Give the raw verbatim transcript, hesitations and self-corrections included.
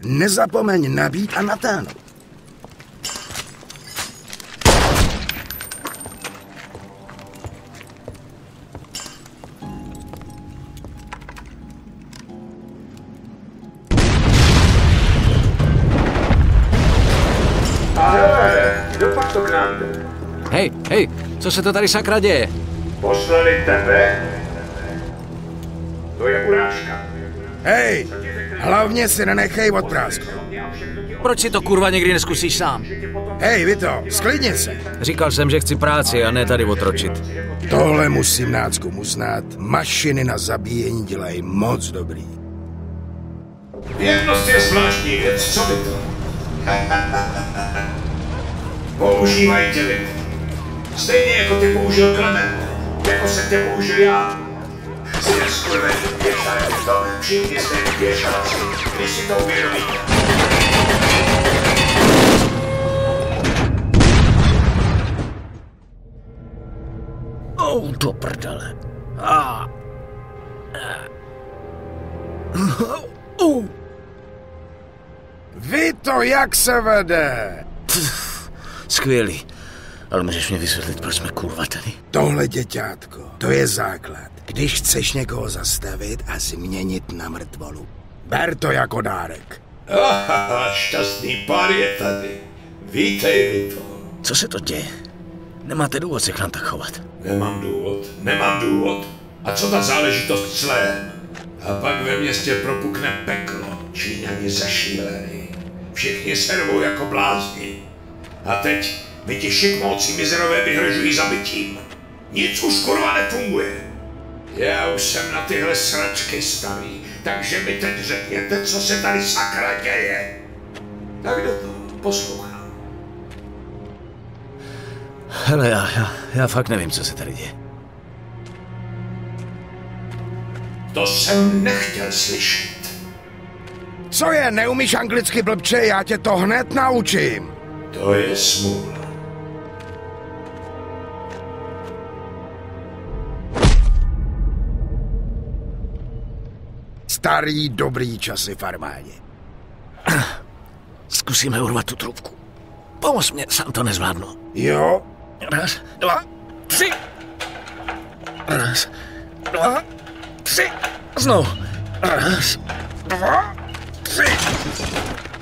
Nezapomeň nabít a natáhnout. Hej, hej, co se to tady sakra děje? Poslali tebe? To je urážka. Hej, hlavně si nenechej odprásku. Proč si to kurva někdy neskusíš sám? Hej, Vito, sklidni se. Říkal jsem, že chci práci a ne tady otročit. Tohle musím nácku uznat. Mašiny na zabíjení dělají moc dobrý. Věrnost je zvláštní věc, co by to? Používají tě lidi. Stejně jako ty použil Klement, jako se tě použil já. Jsi skurvený, běžná je to, všichni jste běžáci, když si to uvědomíte. Oh, do prdele. Ah. Uh. Vito, jak se vede? Skvělý. Ale můžeš mě vysvětlit, proč jsme kurva tady? Tohle, děťátko, to je základ. Když chceš někoho zastavit a změnit na mrtvolu. Ber to jako dárek. Aha, šťastný pár je tady. Vítej, Vito. Co se to děje? Nemáte důvod se k nám tak chovat. Nemám důvod, nemám důvod. A co ta záležitost s Lem? A pak ve městě propukne peklo. Číňani zašílený. Všichni se rvou jako blázni. A teď mi ti šikmoucí mizerové vyhrožují zabitím. Nic už kurva nefunguje. Já už jsem na tyhle sračky starý, takže mi teď řekněte, co se tady sakra děje. Tak do toho, poslouchám. Hele, já, já, já fakt nevím, co se tady děje. To jsem nechtěl slyšet. Co je, neumíš anglicky, blbče? Já tě to hned naučím. To je smůla. Starý dobrý časy v armádě. Zkusíme urvat tu trubku. Pomoz mě, sám to nezvládnu. Jo? Raz, dva, tři. Raz, dva, tři. Znovu. Raz, dva, tři.